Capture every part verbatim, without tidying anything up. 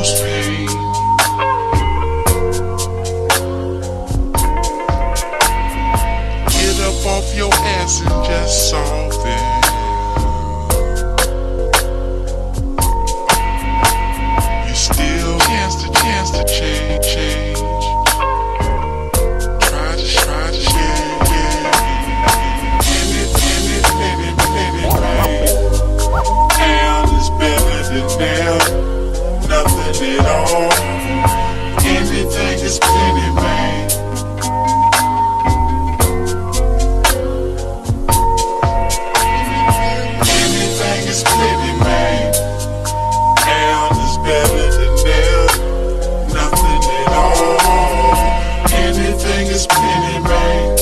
knows pain. Get up off your ass and just solve it. You still chance to chance to change, change. Try to, try to, yeah, yeah. In it, in it, in it, in it, man. Now is better than now. Nothing at all. Anything is plenty, man. Anything is plenty, man. Now is better than now. Nothing at all. Anything is plenty, man.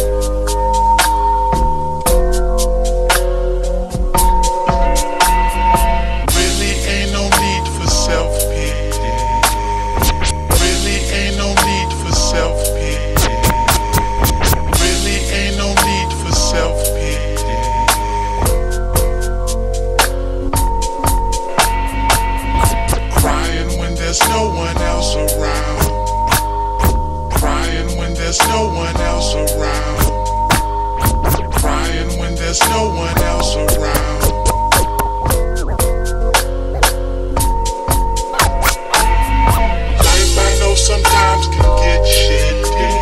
Really ain't no need for self-pity. Really ain't no need for self-pity. Really ain't no need for self-pity. Crying when there's no one else around. Crying when there's no one else around. Crying when there's no one else around. Life I know sometimes can get shitty.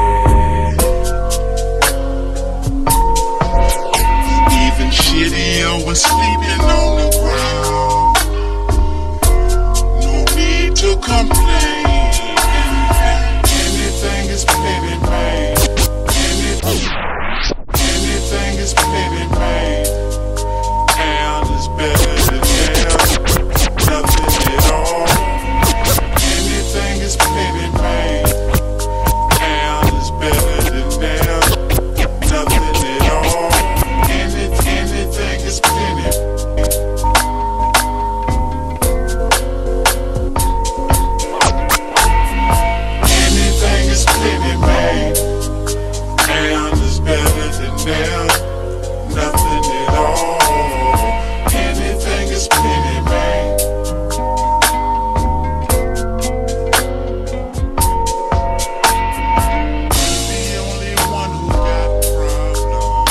Even shittier when sleeping on the ground. No need to complain. Anything is plenty, man. Anything, anything is plenty, man. Now is better than now. Nothing at all. Anything is plenty, man. Now is better than now. Nothing at all. Any, anything is plenty. Anything is plenty, man. Now is better than now. Nothing at all. Anything is plenty, man. The only one who got problems.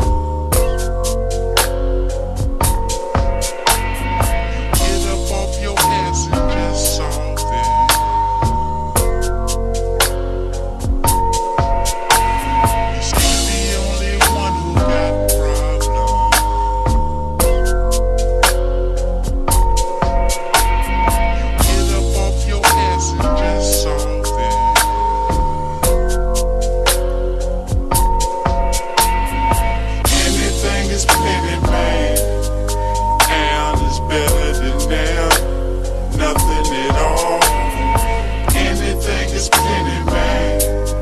You get up off your ass and just solve it. You still the only one who got problems. You get up off your ass and just solve it. Anything is plenty, man. Now is better than now. Nothing at all. Anything is plenty, man.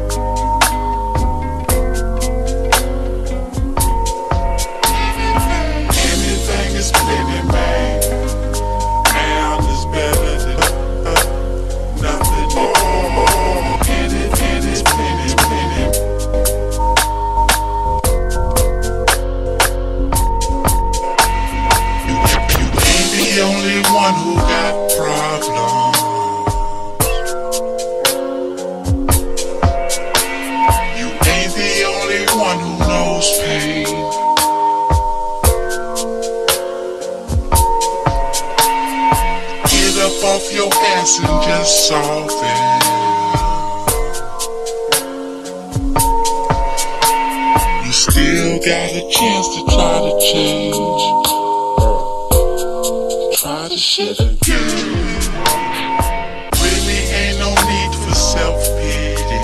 Anything is plenty, man. Now is better than uh, nothing at all. Anything is plenty, plenty. You, you ain't the only one who got problems. You ain't the only one who knows pain. Get up off your ass and just solve it. You still got a chance to try to change. Try to shit again. Really ain't no need for self-pity.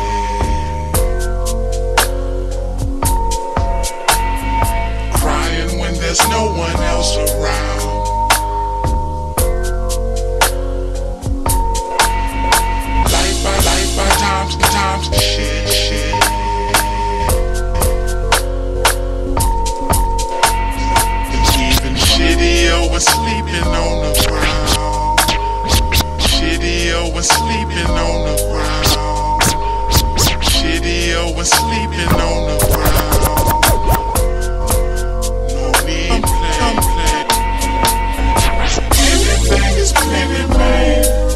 Crying when there's no one else around. Life by life by times to times to shit, shit. It's even shittier when sleeping on the ground. Shittier when sleeping on the ground. Shittier when sleeping on the ground. No need to complain. Anything is plenty, man.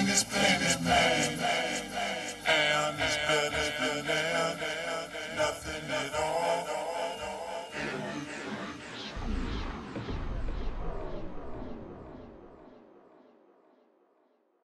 is pain.